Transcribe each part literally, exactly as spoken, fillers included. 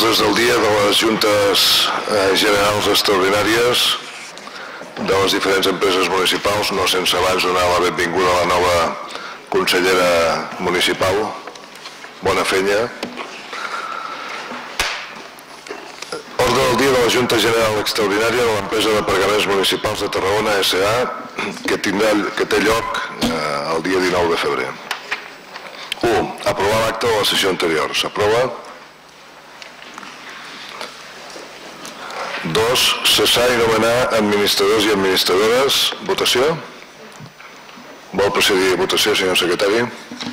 ordres del dia de les juntes generals extraordinàries de les diferents empreses municipals, no sense abans donar la benvinguda a la nova consellera municipal. Bona feina. Ordre del dia de la Junta General Extraordinària de l'empresa de pagaments municipals de Tarragona S A que té lloc el dia dinou de febrer. u. Aprovar l'acte de la sessió anterior. S'aprova. dos. Cessar i nomenar administradors i administradores. Votació. Vol procedir a votació, senyor secretari?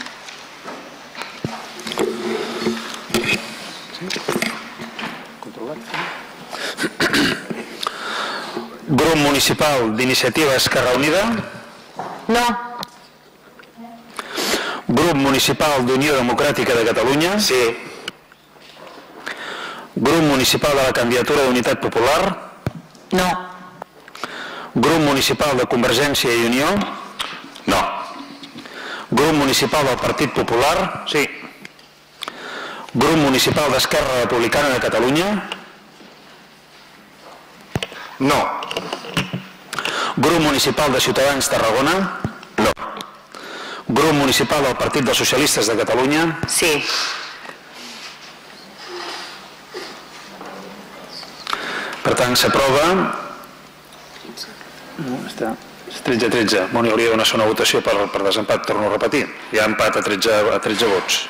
Grup Municipal d'Iniciativa Esquerra Unida? No. Grup Municipal d'Unió Democràtica de Catalunya? Sí. Grup Municipal de la Candidatura d'Unitat Popular? No. Grup Municipal de Convergència i Unió? No. Grup Municipal del Partit Popular? Sí. Grup Municipal d'Esquerra Republicana de Catalunya? No. Grup Municipal de Ciutadans Tarragona? No. Grup Municipal del Partit dels Socialistes de Catalunya? Sí. Per tant, s'aprova... És tretze a tretze. Bon, hi hauria d'una segona votació per desempat, torno a repetir. Hi ha empat a tretze vots.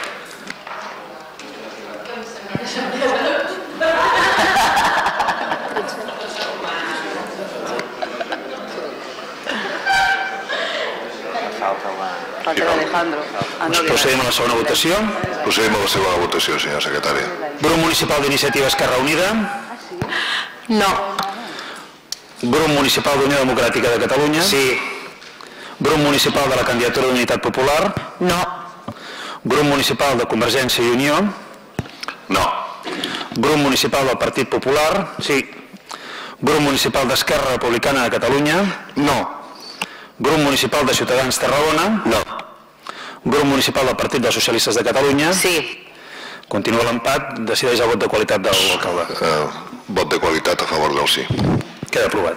Procedim a la segona votació. Procedim a la segona votació, senyor secretari. Grup Municipal d'Iniciativa Esquerra Unida? No. Grup Municipal d'Unió Democràtica de Catalunya? Sí. Grup Municipal de la Candidatura d'Unitat Popular? No. Grup Municipal de Convergència i Unió? No. Grup Municipal del Partit Popular? Sí. Grup Municipal d'Esquerra Republicana de Catalunya? No. Grup Municipal de Ciutadans Tarragona? No. Grup Municipal del Partit dels Socialistes de Catalunya? Sí. Continua l'empat, decideix el vot de qualitat de l'alcalde. Vot de qualitat a favor del sí. Queda aprovat.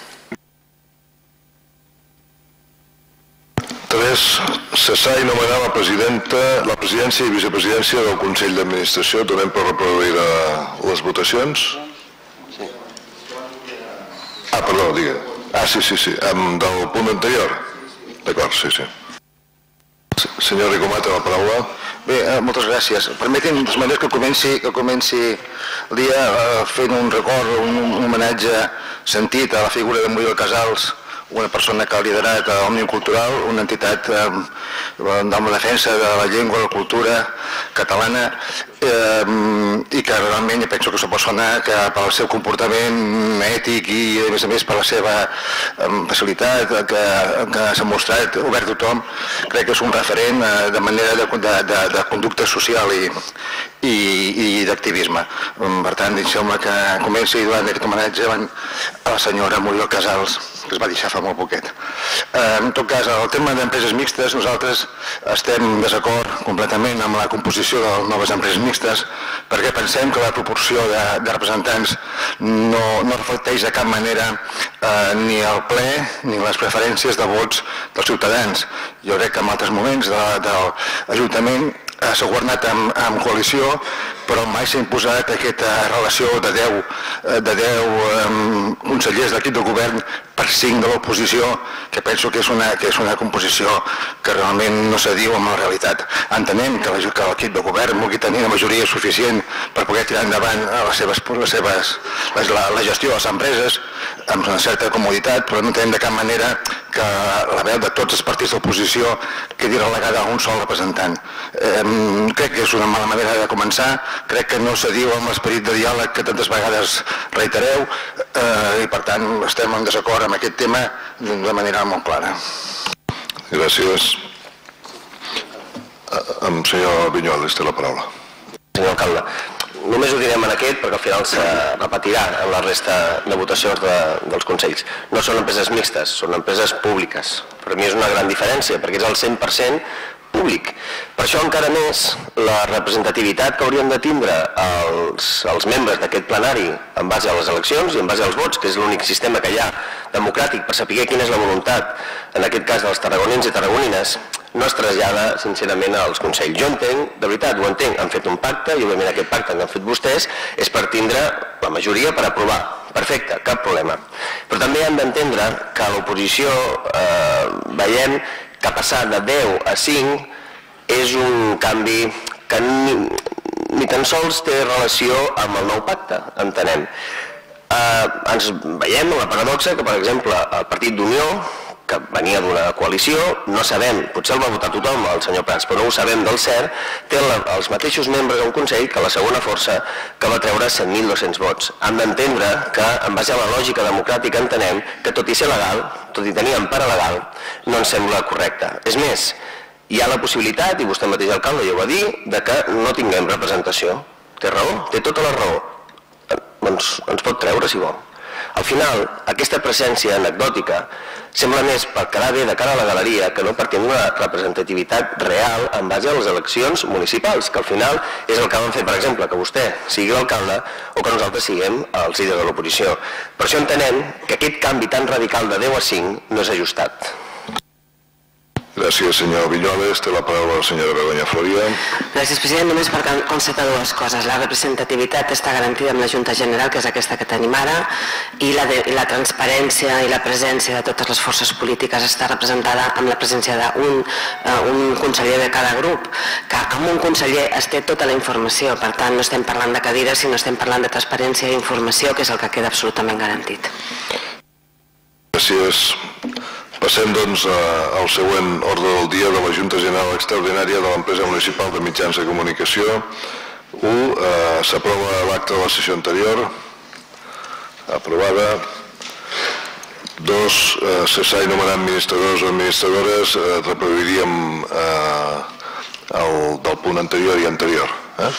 tres. Cessar i nomenar la presidenta, la presidència i vicepresidència del Consell d'Administració. Donem per reproduir les votacions. Ah, perdó, digue. Ah, sí, sí, sí. Del punt anterior. D'acord, sí, sí. Senyor Ricomat, la paraula. Bé, moltes gràcies. Permeti'm, de manera que comenci, que comenci el dia fent un record, un homenatge sentit a la figura de Muriel Casals, una persona que ha liderat Òmnium Cultural, una entitat amb la defensa de la llengua i la cultura catalana, i que realment penso que és una persona que pel seu comportament ètic i a més a més per la seva facilitat que s'ha mostrat obert a tothom, crec que és un referent de manera de conducta social i d'activisme. Per tant, em sembla que comenci donant aquest homenatge a la senyora Muriel Casals, que es va deixar fa molt poquet. En tot cas, el tema d'empreses mixtes, nosaltres estem en desacord completament amb la composició de noves empreses mixtes perquè pensem que la proporció de representants no reflecteix de cap manera ni el ple ni les preferències de vots dels ciutadans. Jo crec que en altres moments de l'Ajuntament s'ha governat en coalició, però mai s'ha imposat aquesta relació de deu consellers d'equip de govern per cinc de l'oposició, que penso que és una composició que realment no s'adiu amb la realitat. Entenem que l'equip de govern vulgui tenir la majoria suficient per poder tirar endavant la gestió de les empreses amb una certa comoditat, però no entenem de cap manera que la veu de tots els partits d'oposició quedi relegada a un sol representant. Crec que és una mala manera de començar, crec que no s'adiu amb l'esperit de diàleg que tantes vegades reitereu i per tant estem en desacord amb aquest tema de manera molt clara. Gràcies. Amb senyor Vinyol, té la paraula. Senyor alcalde, només ho direm en aquest perquè al final se repetirà en la resta de votacions dels consells. No són empreses mixtes, són empreses públiques. Per mi és una gran diferència perquè és el cent per cent públic. Per això encara més la representativitat que haurien de tindre els, els membres d'aquest plenari en base a les eleccions i en base als vots, que és l'únic sistema que hi ha democràtic per saber quina és la voluntat, en aquest cas dels tarragonins i tarragonines, no es trasllada sincerament als consells. Jo entenc, de veritat, ho entenc, han fet un pacte i òbviament aquest pacte que han fet vostès és per tindre la majoria per aprovar. Perfecte, cap problema. Però també han d'entendre que a l'oposició eh, veiem que passar de deu a cinc és un canvi que ni, ni tan sols té relació amb el nou pacte, entenem. Eh, ens veiem la paradoxa que, per exemple, el Partit d'Unió, que venia d'una coalició, no sabem, potser el va votar tothom, el senyor Prats, però no ho sabem del cert, té la, els mateixos membres del Consell que la segona força que va treure set mil dos-cents vots. Hem d'entendre que, en base a la lògica democràtica, entenem que tot i ser legal, tot i tenir empara legal, no ens sembla correcte. És més, hi ha la possibilitat, i vostè mateix alcalde ja ho va dir, de que no tinguem representació. Té raó, té tota la raó. Ens, ens pot treure, si vol. Al final, aquesta presència anecdòtica sembla més per quedar bé de cara a la galeria que no per tenir una representativitat real en base a les eleccions municipals, que al final és el que van fer, per exemple, que vostè sigui l'alcalde o que nosaltres siguem els líders de l'oposició. Per això entenem que aquest canvi tan radical de deu a cinc no és ajustat. Gràcies, senyor Villoles. Té la paraula la senyora Begoña Floria. Gràcies, president. Només per constatar dues coses. La representativitat està garantida amb la Junta General, que és aquesta que tenim ara, i la, de, i la transparència i la presència de totes les forces polítiques està representada amb la presència d'un uh, un conseller de cada grup, que amb un conseller es té tota la informació. Per tant, no estem parlant de cadires, sinó estem parlant de transparència i informació, que és el que queda absolutament garantit. Gràcies. Passem, doncs, al següent ordre del dia de la Junta General Extraordinària de l'Empresa Municipal de Mitjans de Comunicació. u. Eh, S'aprova l'acte de la sessió anterior. Aprovada. dos. Eh, cessar i nomenar administradors o administradores. Eh, reproduiríem eh, el del punt anterior i anterior. Eh?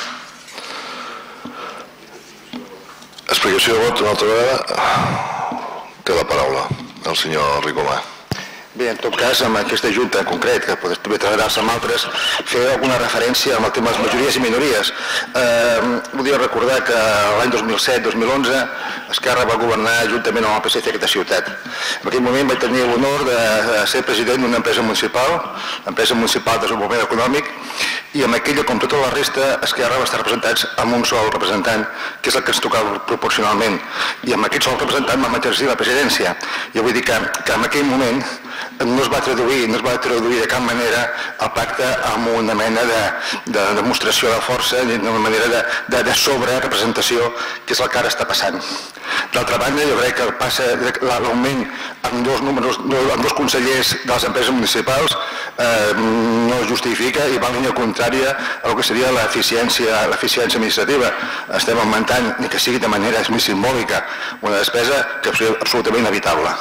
Explicació de vot una altra vegada. Té la paraula el senyor Ricomà. Bé, en tot cas, amb aquesta junta en concret, que pot treballar-se amb altres, fer alguna referència amb el tema de les majories i minories. Eh, voldria recordar que l'any dos mil set dos mil onze Esquerra va governar juntament amb el P S C aquesta ciutat. En aquell moment vaig tenir l'honor de ser president d'una empresa municipal, l'empresa municipal de desenvolupament econòmic, i amb aquella, com tota la resta, Esquerra va estar representats amb un sol representant, que és el que ens tocava proporcionalment. I amb aquest sol representant vam exercir la presidència. Jo vull dir que, que en aquell moment no es va traduir, no es va traduir de cap manera el pacte amb una mena de, de demostració de força, d'una manera de, de, de sobrerepresentació, que és el que ara està passant. D'altra banda, jo crec que passa l'augment amb dos números, amb dos consellers de les empreses municipals eh, no es justifica i va en línia contrària al que seria l'eficiència l'eficiència administrativa. Estem augmentant, ni que sigui de manera més simbòlica, una despesa que és absolutament inevitable.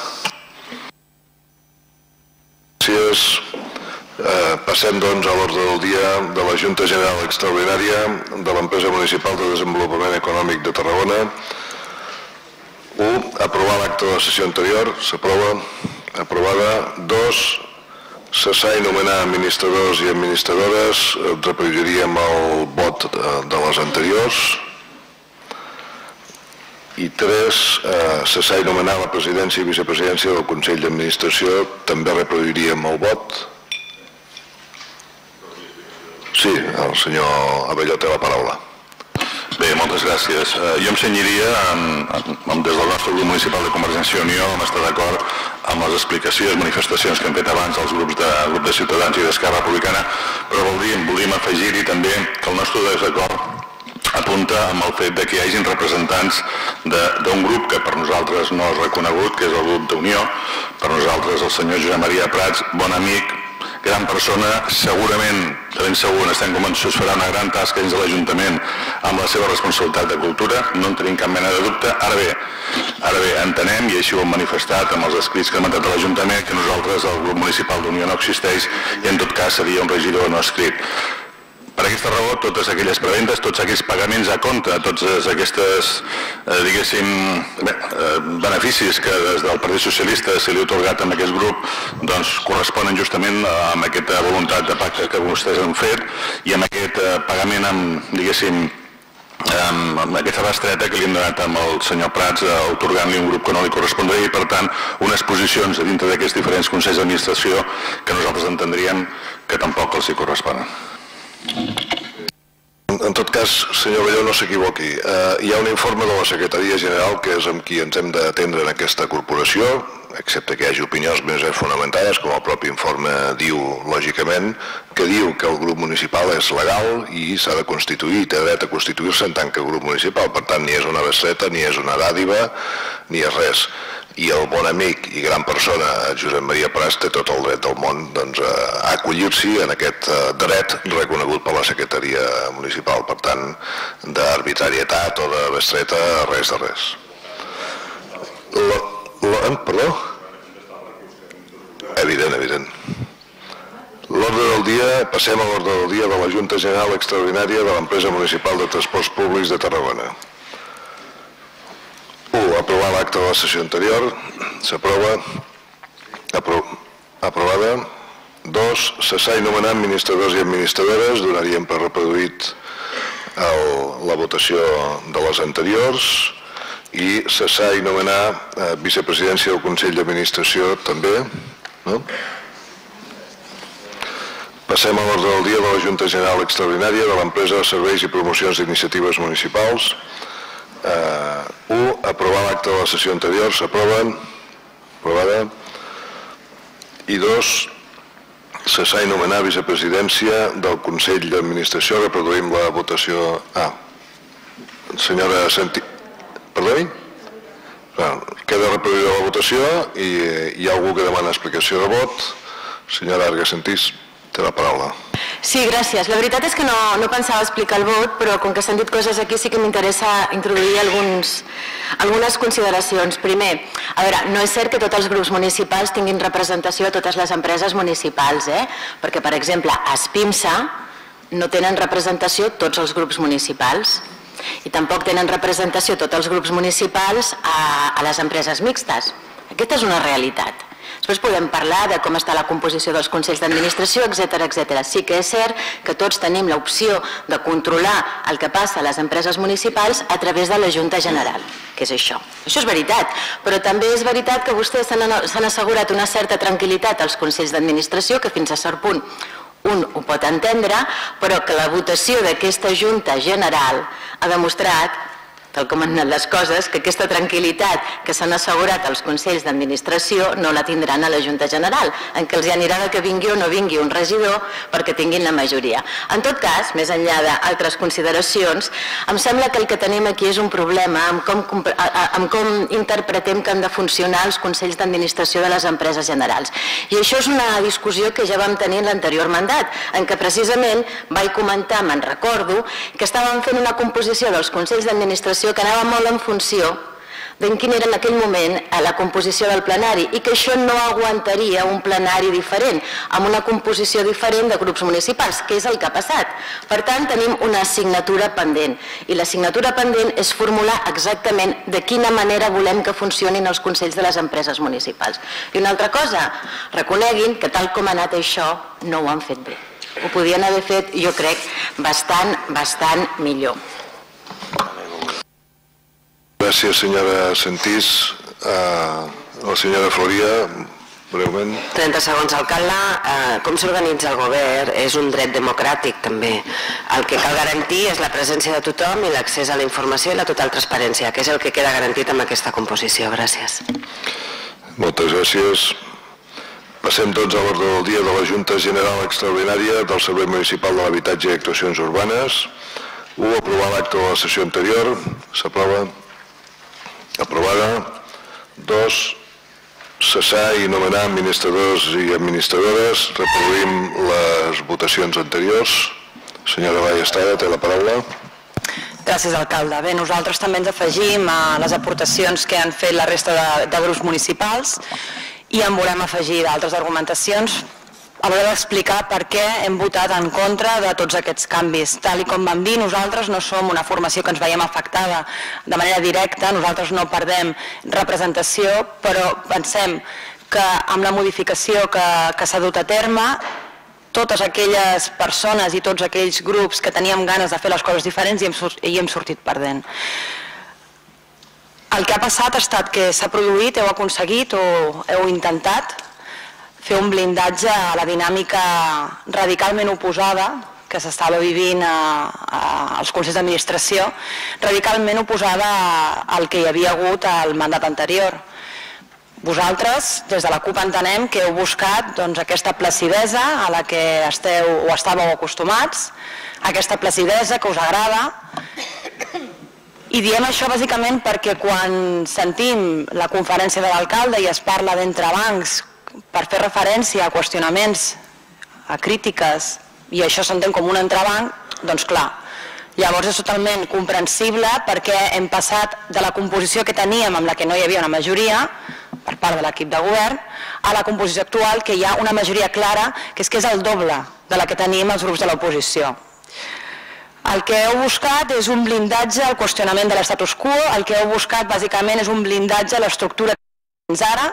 Gràcies. Eh, passem, doncs, a l'ordre del dia de la Junta General Extraordinària de l'Empresa Municipal de Desenvolupament Econòmic de Tarragona. u. Aprovar l'acte de la sessió anterior. S'aprova. Aprovada. dos. Cessar i nomenar administradors i administradores. Reproduiríem el vot de les anteriors. I tres. Eh, cessar i nomenar la presidència i vicepresidència del Consell d'Administració. També reproduiríem el vot. Sí, el senyor Abelló té la paraula. Bé, moltes gràcies. Jo em cenyiria, des del nostre grup municipal de Convergència i Unió, hem estat d'acord amb les explicacions, manifestacions que hem fet abans als grups de, grup de Ciutadans i d'Esquerra Republicana, però voldríem, voldríem afegir-hi també que el nostre desacord apunta amb el fet que hi hagin representants d'un grup que per nosaltres no és reconegut, que és el grup d'Unió. Per nosaltres el senyor Josep Maria Prats, bon amic, gran persona, segurament, de ben segur, estem convençuts, farà una gran tasca dins de l'Ajuntament amb la seva responsabilitat de cultura, no en tenim cap mena de dubte. Ara bé, ara bé, entenem, i així ho hem manifestat amb els escrits que hem entrat a l'Ajuntament, que nosaltres, el grup municipal d'Unió, no existeix i en tot cas seria un regidor no escrit. Per aquesta raó, totes aquelles preventes, tots aquells pagaments a compte, tots aquests, diguéssim, beneficis que des del Partit Socialista se li ha atorgat a aquest grup, doncs corresponen justament amb aquesta voluntat de pacte que vostès han fet i amb aquest pagament, amb, diguéssim, amb aquesta bestreta que li han donat amb el senyor Prats, atorgant-li un grup que no li correspondria i, per tant, unes posicions a dintre d'aquests diferents consells d'administració que nosaltres entendríem que tampoc els hi corresponen. En tot cas, senyor Belló, no s'equivoqui. Hi ha un informe de la Secretaria General que és amb qui ens hem d'atendre en aquesta corporació, excepte que hi hagi opinions més fonamentades, com el propi informe diu, lògicament, que diu que el grup municipal és legal i s'ha de constituir, té dret a constituir-se en tant que grup municipal. Per tant, ni és una bestreta, ni és una dàdiva, ni és res. I el bon amic i gran persona, Josep Maria Prats, té tot el dret del món a acollir-s'hi en aquest dret reconegut per la Secretaria Municipal. Per tant, d'arbitrarietat o de bestreta, res de res. Perdó? Evident, evident. L'ordre del dia, passem a l'ordre del dia de la Junta General Extraordinària de l'Empresa Municipal de Transports Públics de Tarragona. u. Aprovar l'acte de la sessió anterior. S'aprova. Aprovada. dos. Cessar i nomenar administradors i administradores. Donaríem per reproduït la votació de les anteriors. I cessar i nomenar vicepresidència del Consell d'Administració també. Passem a l'ordre del dia de la Junta General Extraordinària de l'Empresa de Serveis i Promocions d'Iniciatives Municipals. u. Aprovar l'acte de la sessió anterior. S'aprova. Aprovada. I dos. Cessar i nomenar vicepresidència del Consell d'Administració. Reproduïm la votació. Ah. Senyora Santi... Perdoni? Queda reproduïda la votació i hi ha algú que demana explicació de vot. Senyora Arga Sentís, té la paraula. Sí, gràcies. La veritat és que no pensava explicar el vot, però com que s'han dit coses aquí sí que m'interessa introduir algunes consideracions. Primer, a veure, no és cert que tots els grups municipals tinguin representació a totes les empreses municipals, eh? Perquè, per exemple, a Espimsa no tenen representació tots els grups municipals i tampoc tenen representació tots els grups municipals a les empreses mixtes. Aquesta és una realitat. Després podem parlar de com està la composició dels consells d'administració, etcètera, etcètera. Sí que és cert que tots tenim l'opció de controlar el que passa a les empreses municipals a través de la Junta General, que és això. Això és veritat, però també és veritat que vostès s'han assegurat una certa tranquil·litat als consells d'administració, que fins a cert punt un ho pot entendre, però que la votació d'aquesta Junta General ha demostrat, tal com han anat les coses, que aquesta tranquil·litat que s'han assegurat als consells d'administració no la tindran a la Junta General, en què els anirà que vingui o no vingui un regidor perquè tinguin la majoria. En tot cas, més enllà d'altres consideracions, em sembla que el que tenim aquí és un problema amb com interpretem que han de funcionar els consells d'administració de les empreses generals. I això és una discussió que ja vam tenir en l'anterior mandat, en què precisament vaig comentar, me'n recordo, que estàvem fent una composició dels consells d'administració que anava molt en funció de quina era en aquell moment la composició del plenari i que això no aguantaria un plenari diferent, amb una composició diferent de grups municipals, que és el que ha passat. Per tant, tenim una assignatura pendent i l'assignatura pendent és formular exactament de quina manera volem que funcionin els consells de les empreses municipals. I una altra cosa, reconeguin que tal com ha anat això no ho han fet bé. Ho podien haver fet, jo crec, bastant, bastant millor. Gràcies, senyora Sentís. La senyora Floria, breument. trenta segons, alcalde. Com s'organitza el govern és un dret democràtic, també. El que cal garantir és la presència de tothom i l'accés a la informació i la total transparència, que és el que queda garantit amb aquesta composició. Gràcies. Moltes gràcies. Passem tots a l'ordre del dia de la Junta General Extraordinària del Servei Municipal de l'Habitatge i Actuacions Urbanes. u. Aprovar l'acte de la sessió anterior. S'aprova. Aprovada. dos. Cessar i nomenar administradors i administradores. Reproduïm les votacions anteriors. Senyora Vallestada, té la paraula. Gràcies, alcalde. Bé, nosaltres també ens afegim a les aportacions que han fet la resta de grups municipals i en volem afegir d'altres argumentacions a l'hora d'explicar per què hem votat en contra de tots aquests canvis. Tal i com vam dir, nosaltres no som una formació que ens veiem afectada de manera directa, nosaltres no perdem representació, però pensem que amb la modificació que, que s'ha dut a terme, totes aquelles persones i tots aquells grups que teníem ganes de fer les coses diferents i hem, i hem sortit perdent. El que ha passat ha estat que s'ha produït, heu aconseguit o heu intentat fer un blindatge a la dinàmica radicalment oposada que s'estava vivint als consells d'administració, radicalment oposada al que hi havia hagut al mandat anterior. Vosaltres, des de la CUP, entenem que heu buscat aquesta placidesa a la que esteu o estàveu acostumats, aquesta placidesa que us agrada, i diem això bàsicament perquè quan sentim la conferència de l'alcalde i es parla d'entrebancs per fer referència a qüestionaments, a crítiques, i això s'entén com un entrebanc, doncs clar, llavors és totalment comprensible perquè hem passat de la composició que teníem amb la que no hi havia una majoria per part de l'equip de govern a la composició actual que hi ha una majoria clara que és que és el doble de la que tenim els grups de l'oposició. El que heu buscat és un blindatge al qüestionament de l'estatus quo, el que heu buscat bàsicament és un blindatge a l'estructura que fins ara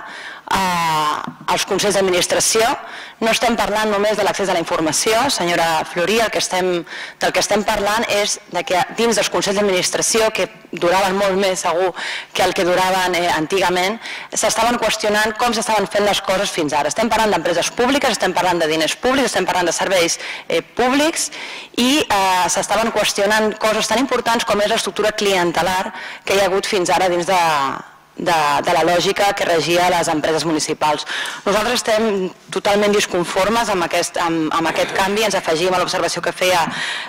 als consells d'administració. No estem parlant només de l'accés a la informació, senyora Florí, del que estem parlant és que dins dels consells d'administració, que duraven molt més segur que el que duraven antigament, s'estaven qüestionant com s'estaven fent les coses fins ara. Estem parlant d'empreses públiques, estem parlant de diners públics, estem parlant de serveis públics i s'estaven qüestionant coses tan importants com és l'estructura clientelar que hi ha hagut fins ara dins de de la lògica que regia les empreses municipals. Nosaltres estem totalment disconformes amb aquest canvi, ens afegim a l'observació que feia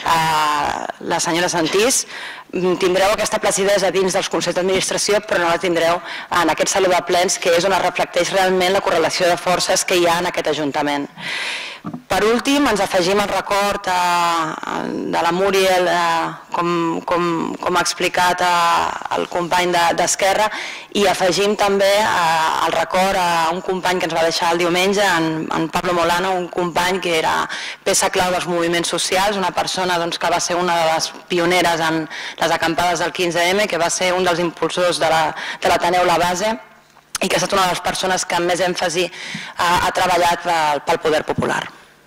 la senyora Santís. Tindreu aquesta placidesa dins dels consells d'administració, però no la tindreu en aquest saló de plens, que és on es reflecteix realment la correlació de forces que hi ha en aquest Ajuntament. Per últim, ens afegim el record de la Muriel, com ha explicat el company d'Esquerra, i afegim també el record a un company que ens va deixar el diumenge, en Pablo Molano, un company que era peça clau dels moviments socials, una persona que va ser una de les pioneres en les acampades del quinze eme, que va ser un dels impulsors de l'Ateneu La Base i que ha estat una de les persones que amb més èmfasi ha treballat pel poder popular.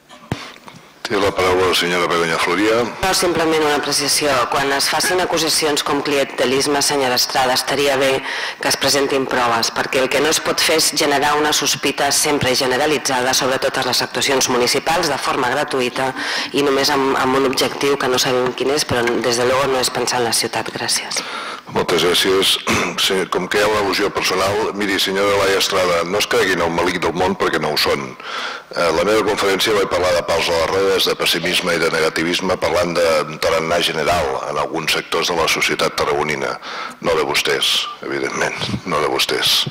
Té la paraula la senyora Begoña Floria. No, simplement una apreciació. Quan es facin acusacions com clientelisme, senyora Estrada, estaria bé que es presentin proves, perquè el que no es pot fer és generar una sospita sempre generalitzada sobre totes les actuacions municipals de forma gratuïta i només amb un objectiu que no sabem quin és, però des de luego no és pensar en la ciutat. Gràcies. Moltes gràcies. Com que hi ha una al·lusió personal, miri, senyora Laia Estrada, no es creguin el malic del món perquè no ho són. A la meva conferència vaig parlar de pals a les rodes, de pessimisme i de negativisme, parlant de tarannà general en alguns sectors de la societat tarragonina. No de vostès, evidentment, no de vostès.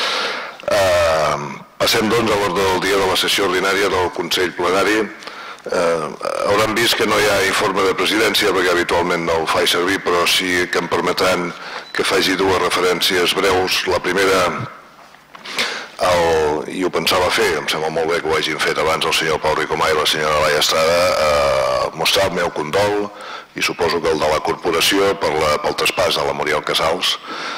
Passem, doncs, a l'ordre del dia de la sessió ordinària del Consell Plenari. Hauran vist que no hi ha informe de presidència perquè habitualment no el faig servir, però sí que em permetran que faci dues referències breus. La primera, i ho pensava fer, em sembla molt bé que ho hagin fet abans el senyor Pau Ricomà i la senyora Laia Estrada, mostrar el meu condol i suposo que el de la corporació pel traspàs a la Muriel Casals.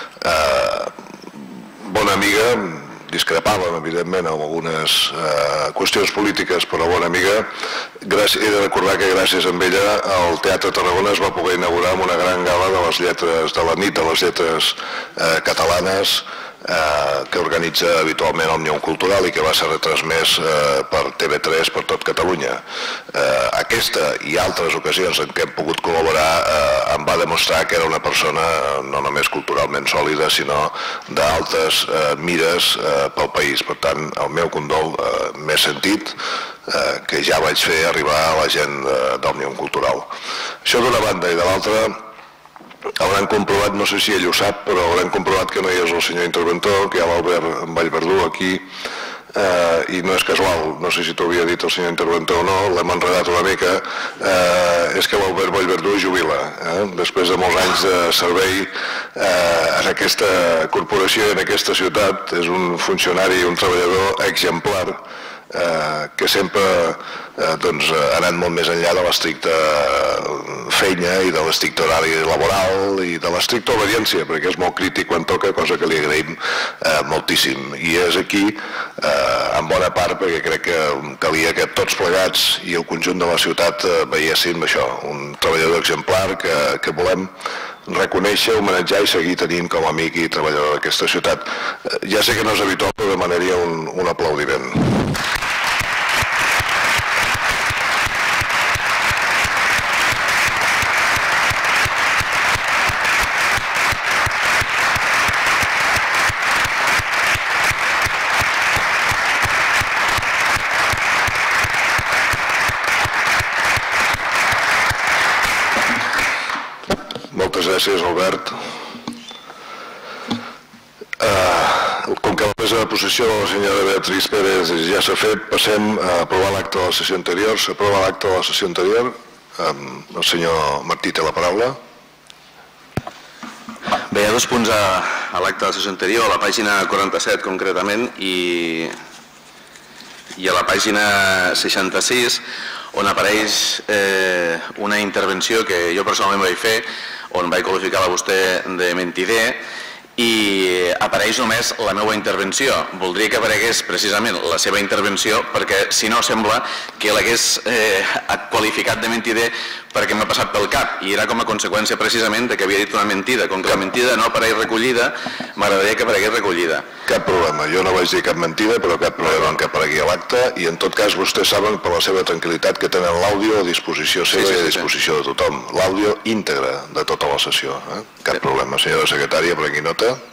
Bona amiga, discrepàvem, evidentment, en algunes qüestions polítiques, però bona amiga. He de recordar que gràcies a ella el Teatre Tarragona es va poder inaugurar amb una gran gala de les lletres, de la nit de les lletres catalanes, que organitza habitualment Òmnium Cultural i que va ser retransmès per T V tres per tot Catalunya. Aquesta i altres ocasions en què hem pogut col·laborar em va demostrar que era una persona no només culturalment sòlida, sinó d'altes mires pel país. Per tant, el meu condol més sentit, que ja vaig fer arribar a la gent d'Òmnium Cultural. Això d'una banda, i de l'altra, hauran comprovat, no sé si ell ho sap, però hauran comprovat que no hi és el senyor interventor, que hi ha l'Albert Vallverdú aquí, i no és casual, no sé si t'ho havia dit el senyor interventor o no, l'hem enredat una mica, és que l'Albert Vallverdú jubila. Després de molts anys de servei en aquesta corporació i en aquesta ciutat, és un funcionari i un treballador exemplar, que sempre ha anat molt més enllà de l'estricta feina i de l'estricte horari laboral i de l'estricta obediència, perquè és molt crític quan toca, cosa que li agraïm moltíssim. I és aquí, en bona part, perquè crec que calia que tots plegats i el conjunt de la ciutat veiéssim això, un treballador exemplar que volem reconèixer, homenatjar i seguir tenint com a amic i treballador d'aquesta ciutat. Ja sé que no és habitual, però demanaria un aplaudiment. Moltes gràcies, Albert. Com que la presa de possessió de la senyora Beatriz Pérez ja s'ha fet, passem a aprovar l'acte de la sessió anterior. S'aprova l'acte de la sessió anterior. El senyor Martí té la paraula. Bé, hi ha dos punts a l'acte de la sessió anterior, a la pàgina quaranta-set concretament i a la pàgina seixanta-sis, on apareix una intervenció que jo personalment vaig fer, on vaig qualificar a vostè de mentider, i apareix només la meva intervenció. Voldria que aparegués precisament la seva intervenció, perquè si no sembla que l'hagués qualificat de mentider perquè m'ha passat pel cap, i era com a conseqüència precisament que havia dit una mentida. Com que la mentida no apareix recollida, m'agradaria que aparegués recollida. Cap problema, jo no vaig dir cap mentida, però cap problema en que aparegui a l'acte, i en tot cas vostès saben per la seva tranquil·litat que tenen l'àudio a disposició seva i a disposició de tothom, l'àudio íntegre de tota la sessió. Cap problema, senyora secretària, prengui nota.